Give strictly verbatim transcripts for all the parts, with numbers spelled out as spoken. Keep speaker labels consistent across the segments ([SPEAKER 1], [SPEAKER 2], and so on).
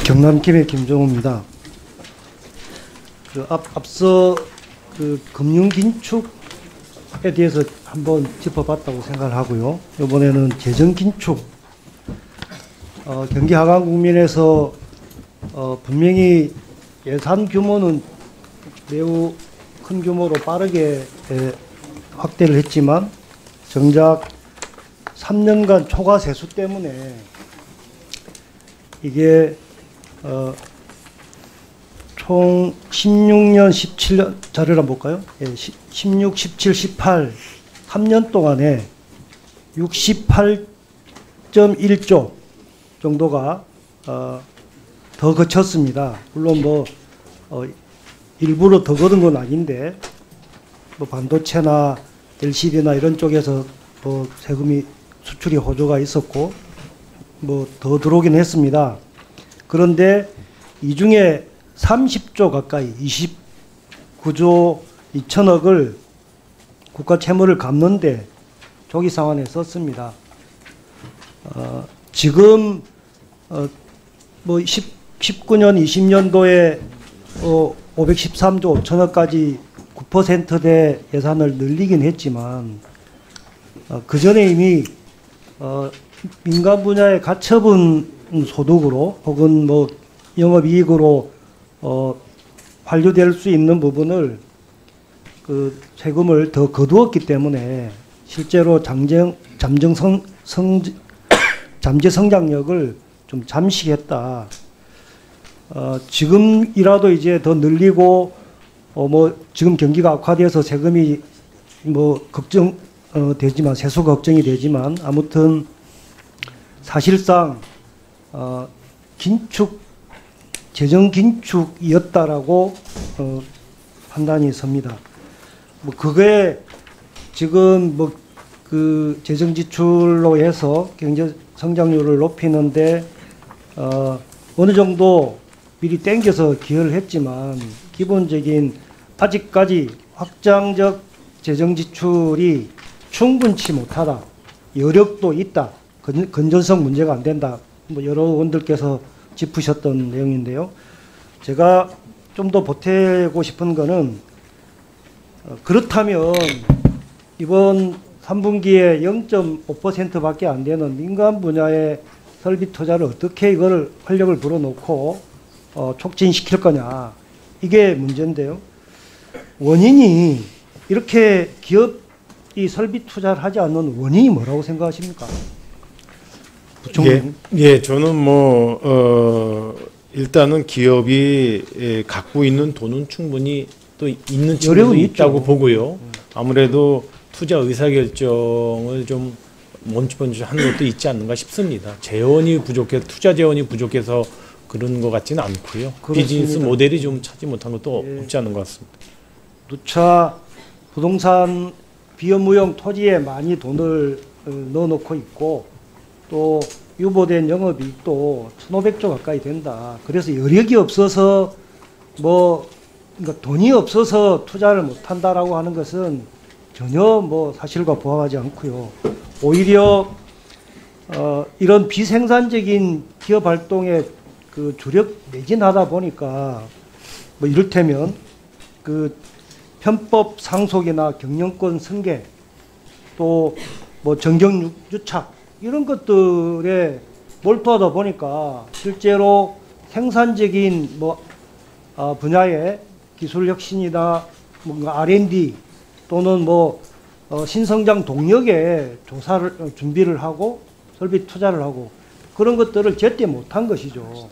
[SPEAKER 1] 경남김의 김정우입니다. 그 앞, 앞서 그 금융 긴축에 대해서 한번 짚어봤다고 생각을 하고요. 이번에는 재정 긴축. 어, 경기 하강 국면에서 어, 분명히 예산 규모는 매우 큰 규모로 빠르게 에, 확대를 했지만 정작 삼 년간 초과 세수 때문에 이게 어, 총 십육 년, 십칠 년 자료를 한번 볼까요? 예, 십육, 십칠, 십팔 삼 년 동안에 육십팔 점 일 조 정도가 어, 더 거쳤습니다. 물론 뭐 어, 일부러 더 거둔 건 아닌데 뭐 반도체나 엘시디나 이런 쪽에서 뭐 세금이 수출이 호조가 있었고 뭐 더 들어오긴 했습니다. 그런데 이 중에 삼십 조 가까이 이십구 조 이천억을 국가 채무를 갚는데 조기 상환에 썼습니다. 어, 지금 어, 뭐 십구 년, 이십 년도에 어, 오백십삼 조 오천억까지 구 퍼센트대 예산을 늘리긴 했지만 어, 그 전에 이미 어, 민간 분야의 가처분 소득으로 혹은 뭐 영업이익으로 어, 환류될 수 있는 부분을 그 세금을 더 거두었기 때문에 실제로 잠정, 잠정 성, 성, 잠재 성장력을 좀 잠식했다. 어, 지금이라도 이제 더 늘리고 어, 뭐 지금 경기가 악화되어서 세금이 뭐 걱정 어, 되지만 세수 걱정이 되지만 아무튼 사실상 어, 긴축 재정 긴축이었다라고 어, 판단이 섭니다. 뭐 그게 지금 뭐 그 재정 지출로 해서 경제 성장률을 높이는데 어, 어느 정도 미리 땡겨서 기여를 했지만 기본적인 아직까지 확장적 재정 지출이 충분치 못하다. 여력도 있다. 건, 건전성 문제가 안 된다. 뭐 여러 의원들께서 짚으셨던 내용인데요. 제가 좀 더 보태고 싶은 거는 어, 그렇다면 이번 삼 분기에 영 점 오 퍼센트밖에 안 되는 민간 분야의 설비 투자를 어떻게 이걸 활력을 불어넣고 어, 촉진시킬 거냐. 이게 문제인데요. 원인이 이렇게 기업이 설비 투자를 하지 않는 원인이 뭐라고 생각하십니까?
[SPEAKER 2] 예, 예, 저는 뭐 어, 일단은 기업이 예, 갖고 있는 돈은 충분히 또 있는 측면도 있다고 있죠. 보고요. 아무래도 투자 의사결정을 좀 멈칫멈칫하는 것도 있지 않는가 싶습니다. 재원이 부족해, 투자 재원이 부족해서 그런 것 같지는 않고요. 그렇습니다. 비즈니스 모델이 좀 찾지 못한 것도 예. 없지 않은 것 같습니다.
[SPEAKER 1] 누차 부동산 비업무용 토지에 많이 돈을 넣어놓고 있고 또 유보된 영업이익도 천오백 조 가까이 된다. 그래서 여력이 없어서 뭐 그러니까 돈이 없어서 투자를 못한다라고 하는 것은 전혀 뭐 사실과 부합하지 않고요. 오히려 어, 이런 비생산적인 기업 활동에 그 주력 매진하다 보니까 뭐 이를테면 그 편법 상속이나 경영권 승계 또 뭐 정경 유착 이런 것들에 몰두하다 보니까 실제로 생산적인 뭐 어, 분야의 기술 혁신이나 뭔가 알 앤 디 또는 뭐 어, 신성장 동력에 조사를 어, 준비를 하고 설비 투자를 하고 그런 것들을 제때 못한 것이죠.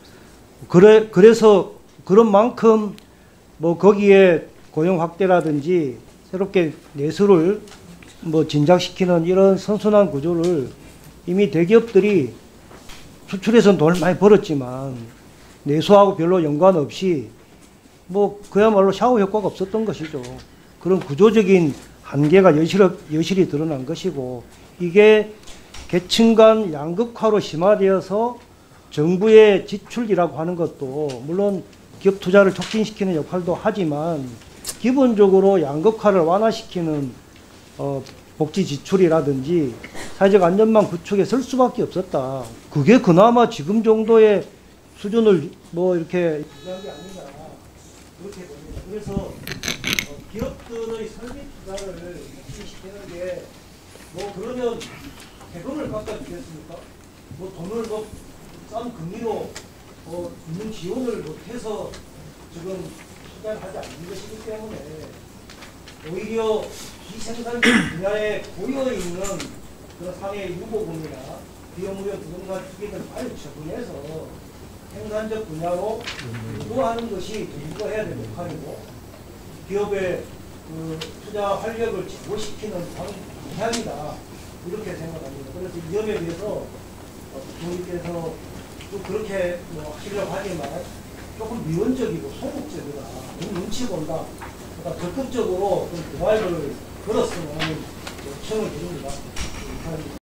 [SPEAKER 1] 그래 그래서 그런 만큼 뭐 거기에 고용 확대라든지 새롭게 내수를 뭐 진작시키는 이런 선순환 구조를 이미 대기업들이 수출에서는 돈을 많이 벌었지만 내수하고 별로 연관 없이 뭐 그야말로 샤워 효과가 없었던 것이죠. 그런 구조적인 한계가 여실히, 여실히 드러난 것이고 이게 계층 간 양극화로 심화되어서 정부의 지출이라고 하는 것도 물론 기업 투자를 촉진시키는 역할도 하지만 기본적으로 양극화를 완화시키는 어, 복지 지출이라든지 사회적 안전망 구축에 쓸 수밖에 없었다. 그게 그나마 지금 정도의 수준을 뭐 이렇게 유지한 게 아닌가 그렇게 봅니다. 그래서 어, 기업들의 설비 투자를 확대시키는 게 뭐 그러면 대금을 깎아주겠습니까? 뭐 돈을 뭐 싼 금리로 뭐 있는 지원을 못해서 지금 투자를 하지 않는 것이기 때문에 오히려 비생산적 분야에 고여있는 그런 사회 유보금이나 비용무역 부동산 투기를 빨리 처분해서 생산적 분야로 유도하는 것이 유도해야 될 역할이고 기업의 그 투자 활력을 제고시키는 방향이다 이렇게 생각합니다. 그래서 이 점에 대해서 부모님께서 좀 그렇게 뭐 하시려고 하지만 조금 미온적이고 소극적이다. 좀 눈치 본다. 그러니까 적극적으로 좀 도발을 걸었으면 요청을 드립니다.